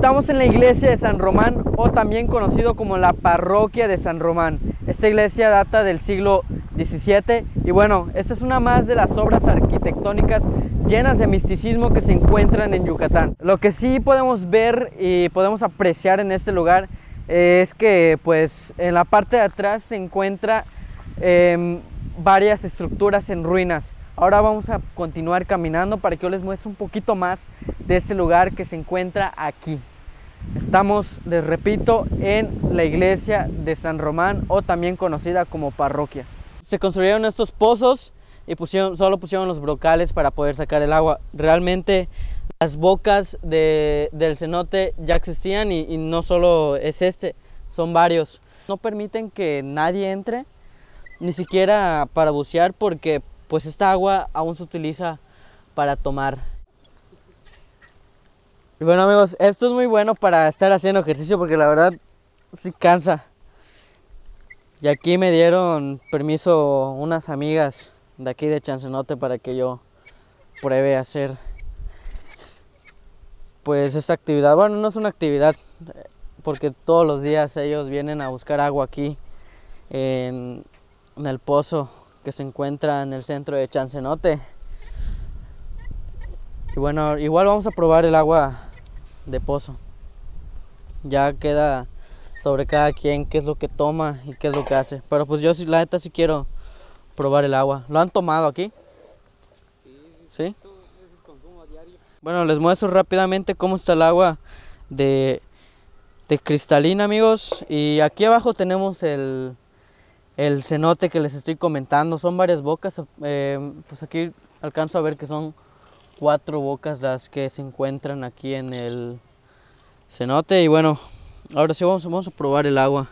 Estamos en la iglesia de San Román, o también conocido como la parroquia de San Román. Esta iglesia data del siglo XVII y bueno, esta es una más de las obras arquitectónicas llenas de misticismo que se encuentran en Yucatán. Lo que sí podemos ver y podemos apreciar en este lugar es que pues en la parte de atrás se encuentra varias estructuras en ruinas. Ahora vamos a continuar caminando para que yo les muestre un poquito más de este lugar que se encuentra aquí. Estamos, les repito, en la iglesia de San Román, o también conocida como parroquia. Se construyeron estos pozos y solo pusieron los brocales para poder sacar el agua. Realmente las bocas del cenote ya existían y no solo es este, son varios. No permiten que nadie entre, ni siquiera para bucear, porque pues esta agua aún se utiliza para tomar. Y bueno amigos, esto es muy bueno para estar haciendo ejercicio porque la verdad sí cansa. Y aquí me dieron permiso unas amigas de aquí de Chancenote para que yo pruebe hacer pues esta actividad. Bueno, no es una actividad porque todos los días ellos vienen a buscar agua aquí en el pozo que se encuentra en el centro de Chancenote. Y bueno, igual vamos a probar el agua de pozo. Ya queda sobre cada quien qué es lo que toma y qué es lo que hace. Pero pues yo la neta sí quiero probar el agua. ¿Lo han tomado aquí? Sí. Bueno, les muestro rápidamente cómo está el agua de cristalina, amigos. Y aquí abajo tenemos el cenote que les estoy comentando. Son varias bocas, pues aquí alcanzo a ver que son 4 bocas las que se encuentran aquí en el cenote. Y bueno, ahora sí vamos a probar el agua.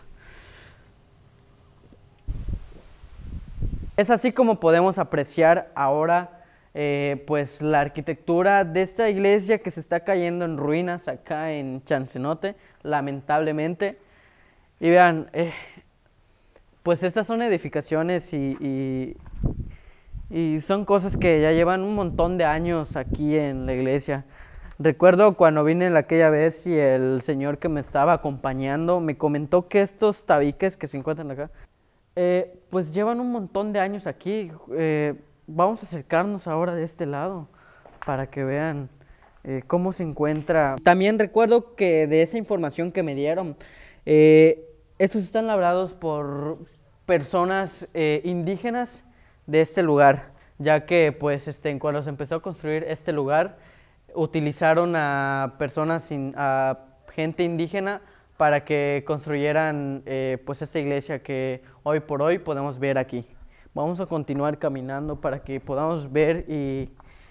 Es así como podemos apreciar ahora pues la arquitectura de esta iglesia que se está cayendo en ruinas acá en Chancenote, lamentablemente. Y vean, pues estas son edificaciones y son cosas que ya llevan un montón de años aquí en la iglesia. Recuerdo cuando vine aquella vez y el señor que me estaba acompañando me comentó que estos tabiques que se encuentran acá, pues llevan un montón de años aquí. Vamos a acercarnos ahora de este lado para que vean cómo se encuentra. También recuerdo que de esa información que me dieron, estos están labrados por personas indígenas de este lugar, ya que pues cuando se empezó a construir este lugar utilizaron a personas, a gente indígena para que construyeran pues esta iglesia que hoy por hoy podemos ver aquí. Vamos a continuar caminando para que podamos ver y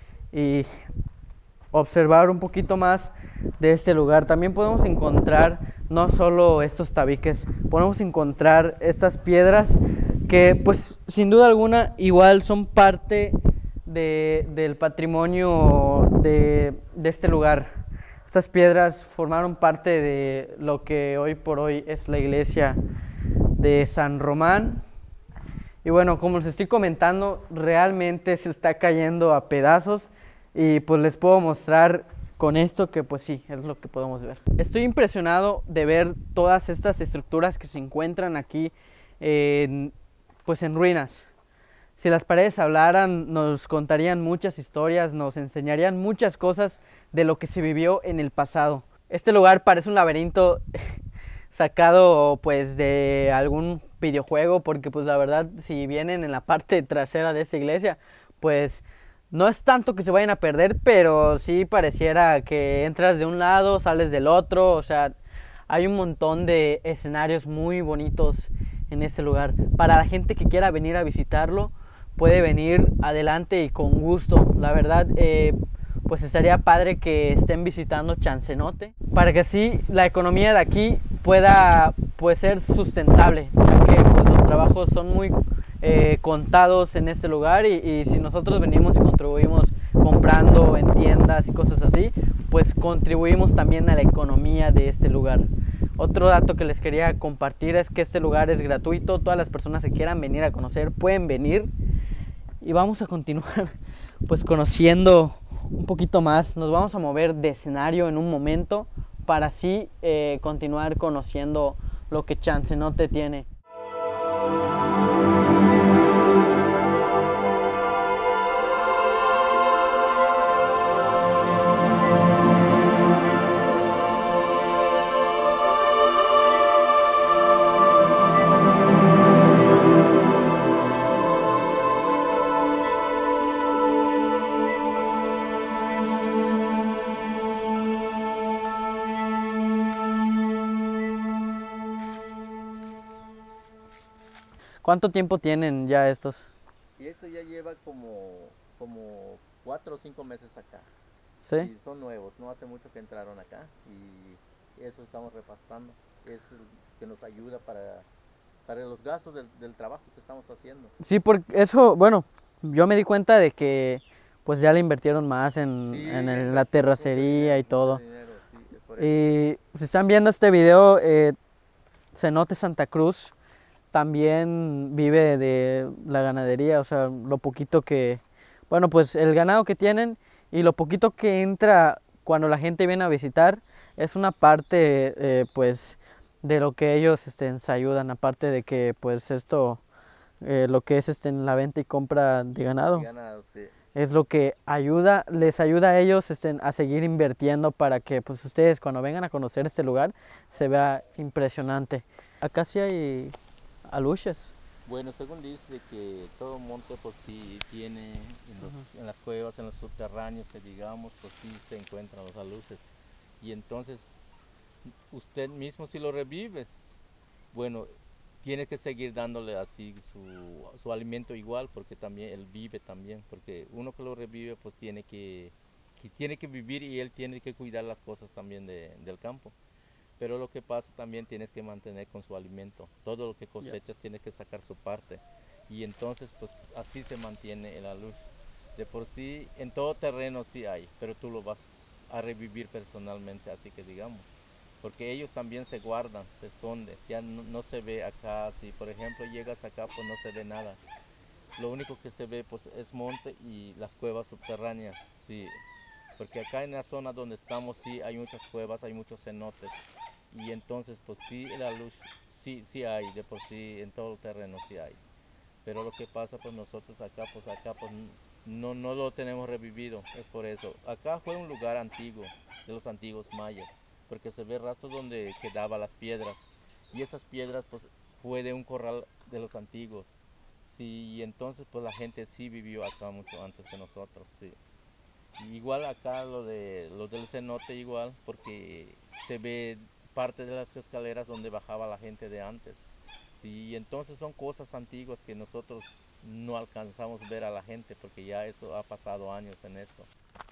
observar un poquito más de este lugar. También podemos encontrar no solo estos tabiques, podemos encontrar estas piedras que pues sin duda alguna igual son parte del patrimonio de este lugar. Estas piedras formaron parte de lo que hoy por hoy es la iglesia de San Román. Y bueno, como les estoy comentando, realmente se está cayendo a pedazos y pues les puedo mostrar con esto que pues sí, es lo que podemos ver. Estoy impresionado de ver todas estas estructuras que se encuentran aquí pues en ruinas. Si las paredes hablaran, nos contarían muchas historias, nos enseñarían muchas cosas de lo que se vivió en el pasado. Este lugar parece un laberinto sacado pues de algún videojuego, porque pues la verdad si vienen en la parte trasera de esta iglesia, pues no es tanto que se vayan a perder, pero sí pareciera que entras de un lado, sales del otro. O sea, hay un montón de escenarios muy bonitos en este lugar. Para la gente que quiera venir a visitarlo, puede venir adelante y con gusto. La verdad, pues estaría padre que estén visitando Chancenote, para que así la economía de aquí pueda pues ser sustentable, ya que pues los trabajos son muy contados en este lugar y si nosotros venimos y contribuimos comprando en tiendas y cosas así, pues contribuimos también a la economía de este lugar. Otro dato que les quería compartir es que este lugar es gratuito. Todas las personas que quieran venir a conocer pueden venir. Y vamos a continuar pues conociendo un poquito más. Nos vamos a mover de escenario en un momento para así continuar conociendo lo que Chancenote tiene. ¿Cuánto tiempo tienen ya estos? Y esto ya lleva como 4 o 5 meses acá. ¿Sí? Y son nuevos, no hace mucho que entraron acá y eso estamos repastando. Es el que nos ayuda para los gastos del trabajo que estamos haciendo. Sí, porque eso, bueno, yo me di cuenta de que pues ya le invirtieron más en, Sí, la terracería y todo. mucho dinero, sí, es por eso. Y si están viendo este video, Cenote Santa Cruz también vive de la ganadería, o sea, lo poquito que, bueno, pues el ganado que tienen y lo poquito que entra cuando la gente viene a visitar es una parte, pues, de lo que ellos se ayudan, aparte de que, pues, esto, lo que es en la venta y compra de ganado, Ganado, sí. es lo que ayuda, les ayuda a ellos a seguir invirtiendo para que, pues, ustedes cuando vengan a conocer este lugar se vea impresionante. Acá sí hay aluches. Bueno, según dice que todo monte pues sí tiene en las cuevas, en los subterráneos que digamos, pues sí se encuentran los aluces. Y entonces usted mismo si lo revives, bueno, tiene que seguir dándole así su alimento igual, porque también él vive también, porque uno que lo revive pues tiene que vivir y él tiene que cuidar las cosas también del campo. Pero lo que pasa también tienes que mantener con su alimento. Todo lo que cosechas tienes que sacar su parte. Y entonces pues así se mantiene la luz. De por sí en todo terreno sí hay, pero tú lo vas a revivir personalmente, así que digamos. Porque ellos también se guardan, se esconden. Ya no se ve acá, si por ejemplo llegas acá pues no se ve nada. Lo único que se ve pues es monte y las cuevas subterráneas, sí. Porque acá en la zona donde estamos sí hay muchas cuevas, hay muchos cenotes. Y entonces pues sí la luz sí hay, de por sí en todo el terreno sí hay. Pero lo que pasa pues nosotros acá pues no lo tenemos revivido, es por eso. Acá fue un lugar antiguo, de los antiguos mayas, porque se ve rastro donde quedaban las piedras. Y esas piedras pues fue de un corral de los antiguos. Sí, y entonces pues la gente sí vivió acá mucho antes que nosotros, sí. Igual acá lo del cenote igual, porque se ve parte de las escaleras donde bajaba la gente de antes. Sí, entonces son cosas antiguas que nosotros no alcanzamos a ver a la gente porque ya eso ha pasado años en esto.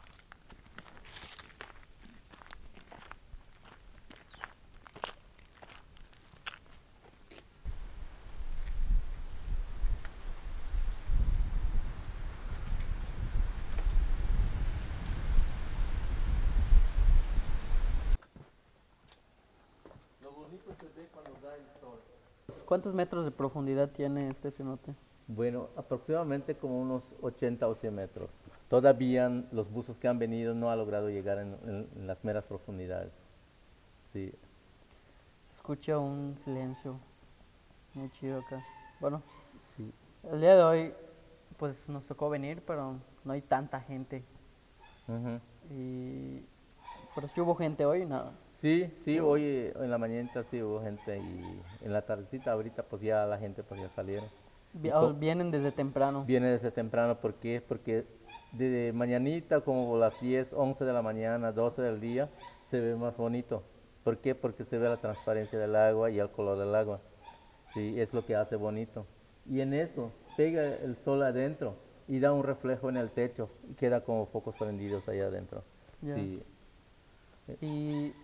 Lo bonito se ve cuando da el sol. ¿Cuántos metros de profundidad tiene este cenote? Bueno, aproximadamente como unos 80 o 100 metros. Todavía los buzos que han venido no han logrado llegar en las meras profundidades. Sí. Se escucha un silencio muy chido acá. Bueno, Sí. el día de hoy pues nos tocó venir, pero no hay tanta gente. Ujú. Y pero sí hubo gente hoy, no. Sí, Sí, hoy en la mañanita sí hubo gente y en la tardecita ahorita pues ya la gente pues ya salieron. Y vienen desde temprano. viene desde temprano, ¿por qué? Porque de mañanita como las 10, 11 de la mañana, 12 del día se ve más bonito. ¿Por qué? Porque se ve la transparencia del agua y el color del agua. Sí, es lo que hace bonito. Y en eso pega el sol adentro y da un reflejo en el techo y queda como focos prendidos allá adentro. Ya. Sí. Y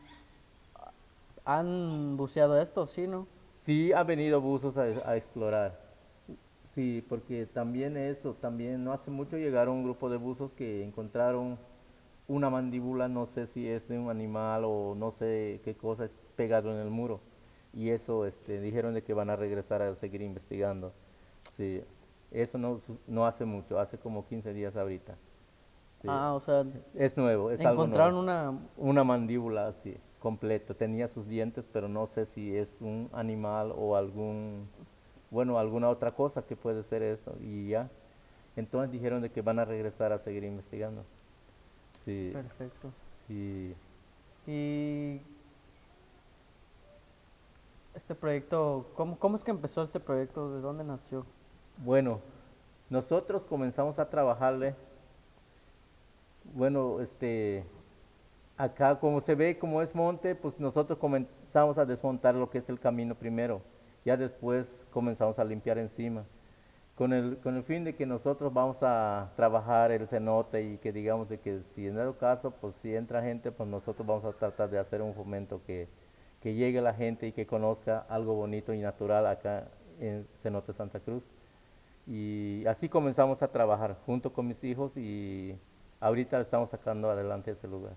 han buceado esto, sí, ¿no? Sí, han venido buzos a explorar. Sí, porque también eso, también no hace mucho llegaron un grupo de buzos que encontraron una mandíbula, no sé si es de un animal o no sé qué cosa, pegado en el muro. Y eso, dijeron de que van a regresar a seguir investigando. Sí, eso no hace mucho, hace como 15 días ahorita. Sí, Ah, o sea, es nuevo, es algo encontraron nuevo. una... Una mandíbula, sí. completo. Tenía sus dientes, pero no sé si es un animal o bueno, alguna otra cosa que puede ser esto. Y ya, entonces dijeron de que van a regresar a seguir investigando. Sí, Perfecto. sí. Y este proyecto, ¿cómo es que empezó este proyecto? ¿De dónde nació? Bueno, nosotros comenzamos a trabajarle, bueno, acá como se ve, como es monte, pues nosotros comenzamos a desmontar lo que es el camino primero, ya después comenzamos a limpiar encima, con el fin de que nosotros vamos a trabajar el cenote y que digamos de que si en el caso, pues si entra gente, pues nosotros vamos a tratar de hacer un fomento que llegue la gente y que conozca algo bonito y natural acá en Cenote Santa Cruz. Y así comenzamos a trabajar junto con mis hijos y ahorita estamos sacando adelante ese lugar.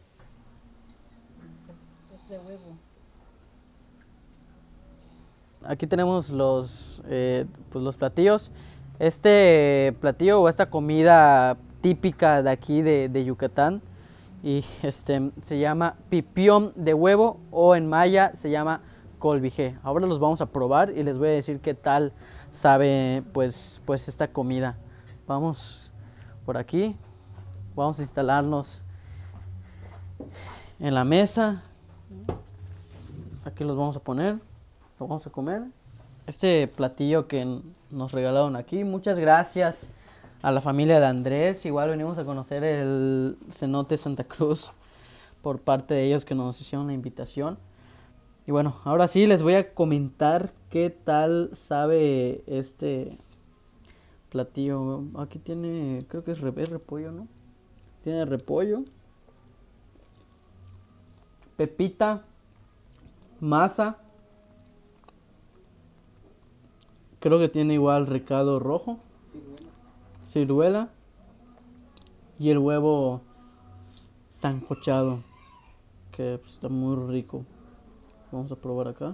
Es de huevo. Aquí tenemos pues los platillos. Este platillo o esta comida típica de aquí de Yucatán y se llama pipión de huevo o en maya se llama colbijé. Ahora los vamos a probar y les voy a decir qué tal sabe pues esta comida. Vamos por aquí, vamos a instalarnos en la mesa. Aquí los vamos a poner, lo vamos a comer. Este platillo que nos regalaron aquí, muchas gracias a la familia de Andrés. Igual venimos a conocer el cenote Santa Cruz por parte de ellos que nos hicieron la invitación. Y bueno, ahora sí les voy a comentar qué tal sabe este platillo. Aquí tiene, creo que es repollo, ¿no? Tiene repollo, pepita, masa. Creo que tiene igual recado rojo, ciruela y el huevo sancochado, que pues, está muy rico. Vamos a probar acá.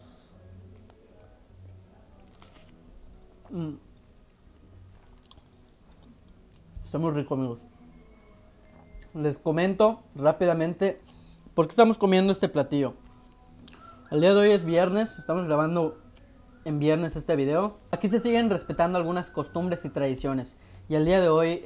Está muy rico, amigos. Les comento rápidamente por qué estamos comiendo este platillo. El día de hoy es viernes, estamos grabando en viernes este video. Aquí se siguen respetando algunas costumbres y tradiciones. Y el día de hoy,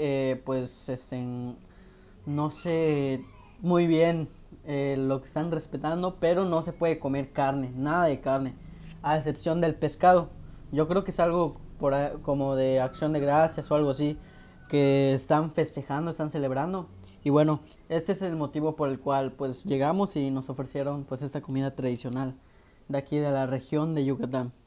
no sé muy bien lo que están respetando, pero no se puede comer carne, nada de carne, a excepción del pescado. Yo creo que es algo como de acción de gracias o algo así, que están festejando, están celebrando. Y bueno, este es el motivo por el cual pues llegamos y nos ofrecieron pues esta comida tradicional de aquí de la región de Yucatán.